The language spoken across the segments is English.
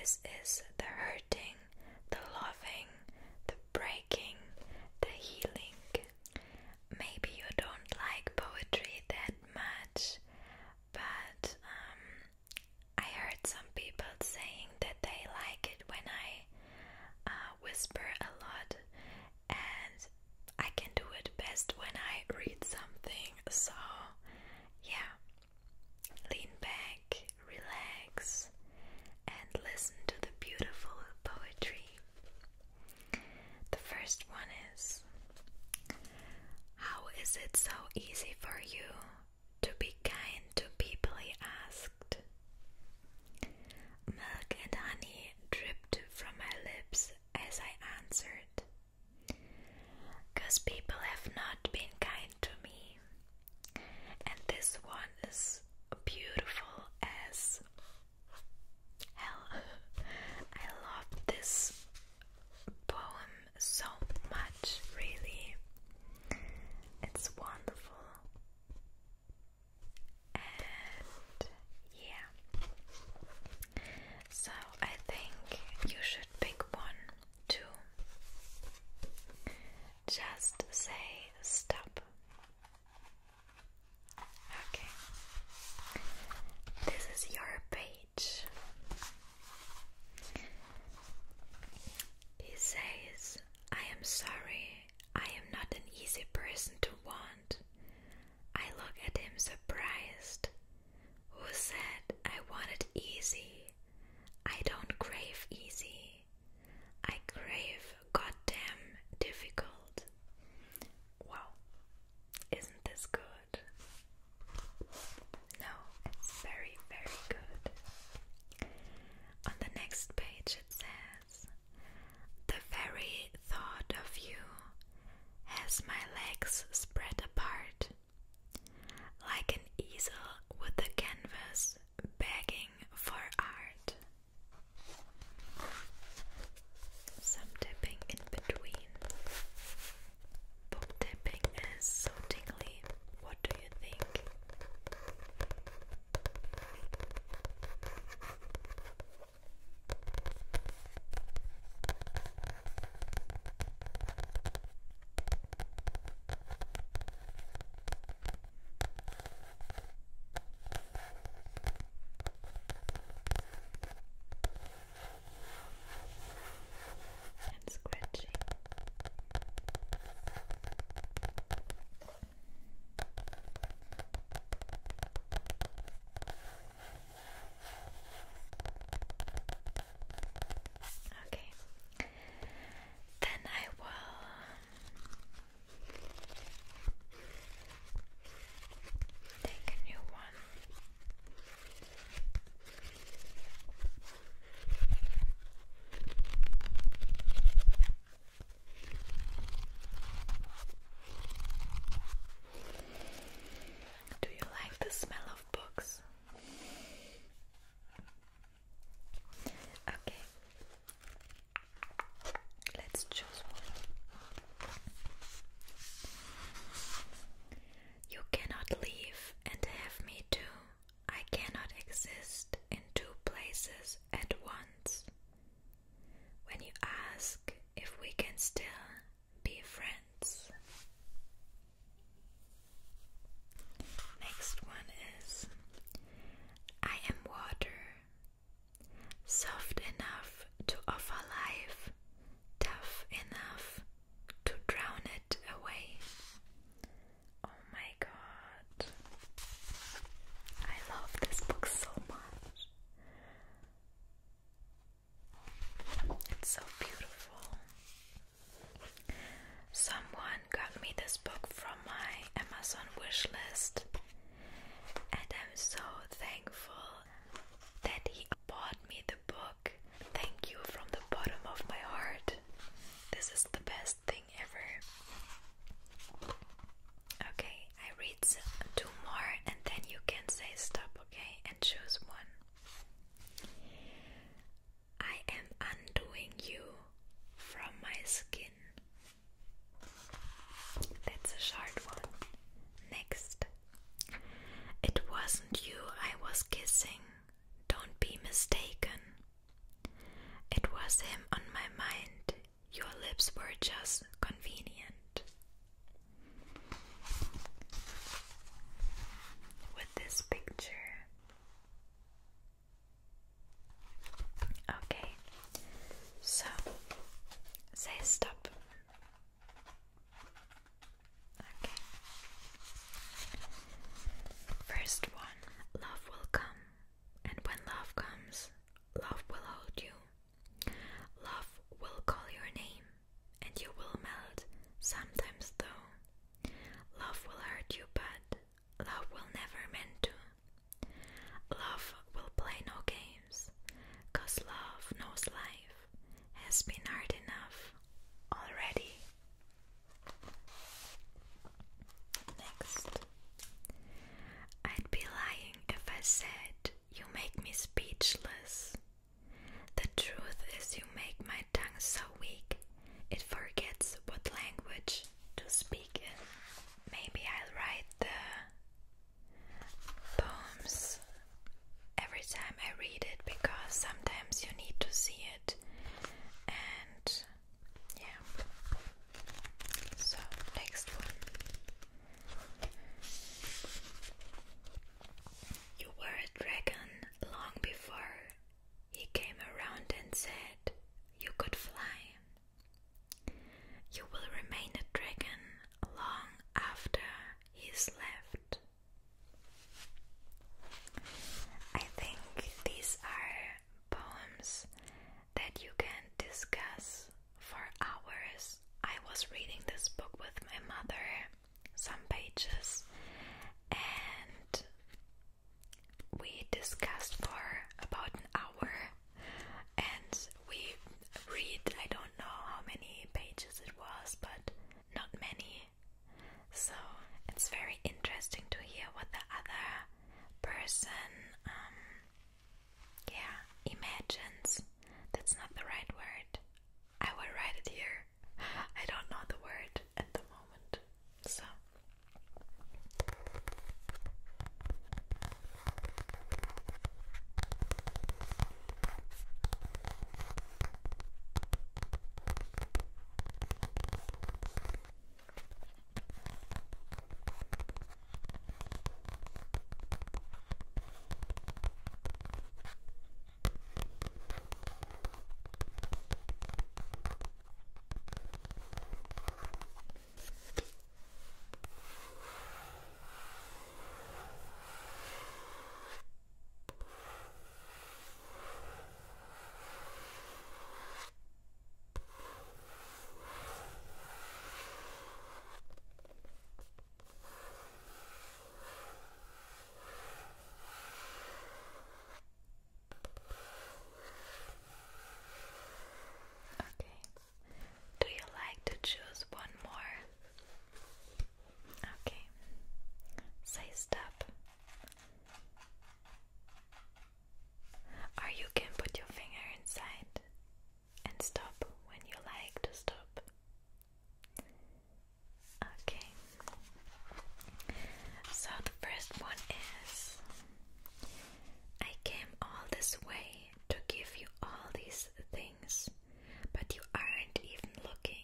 This is the hurting, the loving, the breaking, the healing. Maybe you don't like poetry that much, but I heard some people saying that they like it when I whisper a lot, and I can do it best when I read something. So yeah, lean back, relax, and listen to the beautiful poetry. The first one is: how is it so easy for you to be kind to people? He asked. Milk and honey dripped from my lips as I answered. 'Cause people have not been kind to me. And this one is beautiful as hell. I love this poem so much, really. It's wonderful. And yeah. So I think you should pick one too. Just say stop. Okay. This is your page. He says, I am sorry, I am not an easy person to want. I look at him surprised. Who said I wanted easy? I don't crave easy. I crave goddamn difficult. Wow, isn't this good? No, it's very, very good. On the next page it says, the very thought of you has my legs spread apart, like an easel with a canvas begging for art. Some tipping in between. Book tipping is so tingly. What do you think? And scratching. Okay, then I will take a new one. Do you like the smell of books? Okay, let's choose one. You cannot leave and have me too. I cannot exist in two places at once. When you ask if we can still be friends. Next one is, I am water, soft enough to offer life, tough enough to drown it away. Oh my god, I love this book so much. It's so beautiful. was him on my mind. Your lips were just convenient. With this picture. Okay, so say stop. Okay. First one, love will come, and when love comes, love will hold you. Love will call your name, and you will melt, sometimes though. Love will hurt you, but love will never meant to. Love will play no games, 'cause love knows life has been hard enough already. Next. I'd be lying if I said you make me speechless. The truth is you make my tongue so weak it forgets what language to speak in. Maybe I'll write the poems every time I read it, because sometimes you need to see it. And yeah. So next one. You were a dragon long before he came around and said you could fly. You will remain a dragon long after he's left. I think these are poems that you can discuss for hours. I was reading this book with my mother, some pages, and we discussed for about an hour, and we read, I don't know how many pages it was, but not many. So it's very interesting to hear what the other person imagines. That's not the right word. I will write it here. I don't know the word at the moment. So choose one more. Okay. Say stop. Or you can put your finger inside and stop when you like to stop. Okay. So the first one is, I came all this way to give you all these things, but you aren't even looking.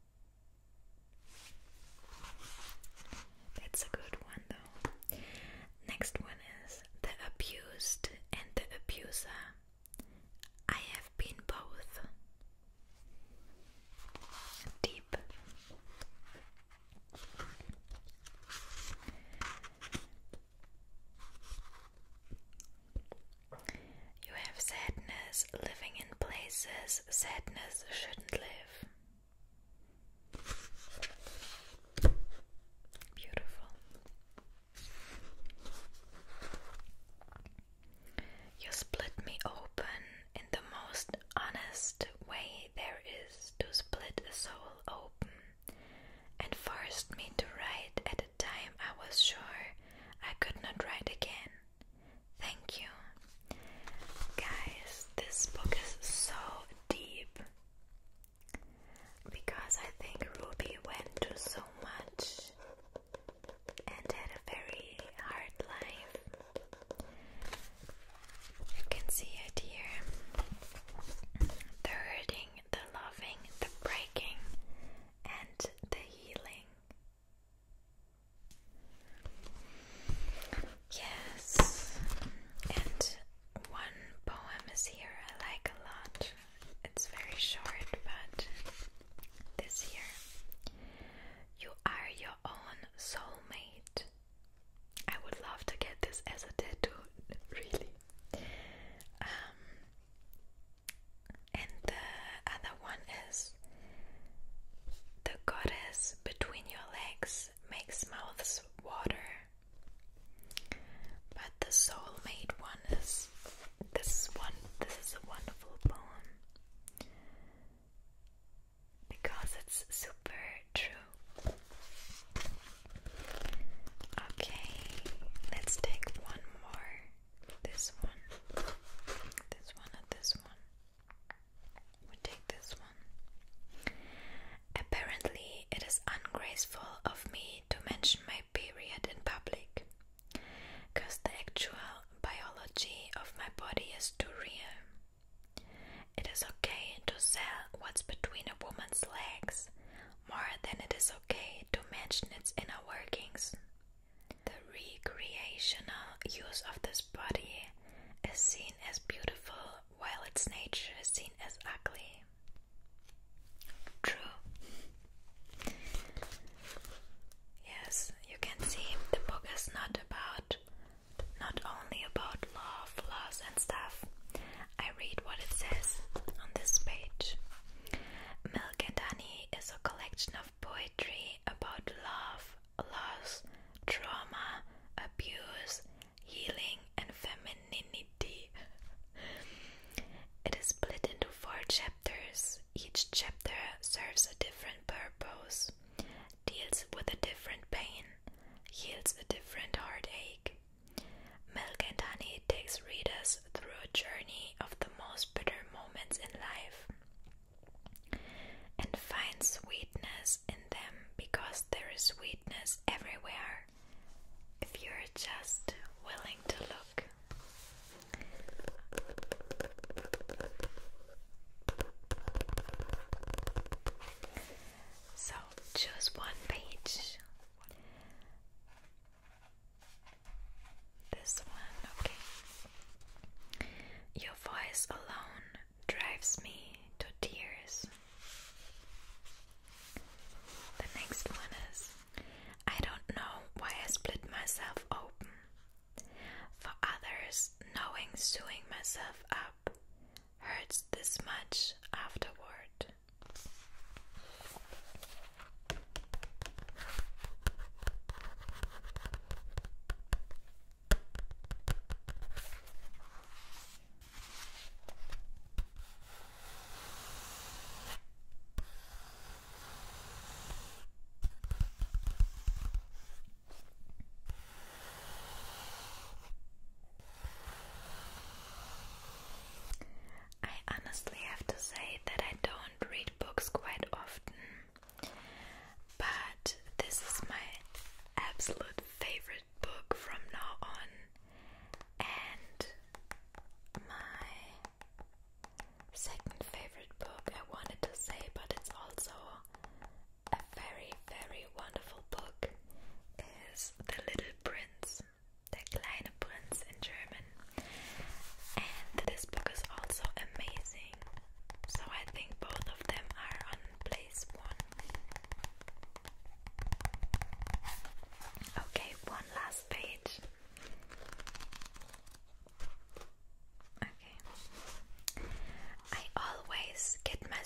That's a good one though. Next one is, the abused and the abuser. I have been both. Deep. You have sadness living in places sadness shouldn't live. Beautiful. You split me open in the most honest way there is to split a soul open, and forced me to write at a time I was sure I could not write again. Thank you. Guys, this book is so deep, because I think Ruby went through so much and had a very hard life. You can see it here. The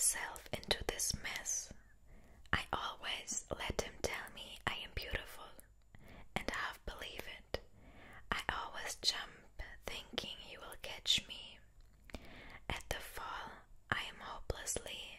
myself into this mess. I always let him tell me I am beautiful and half believe it. I always jump thinking he will catch me. At the fall, I am hopelessly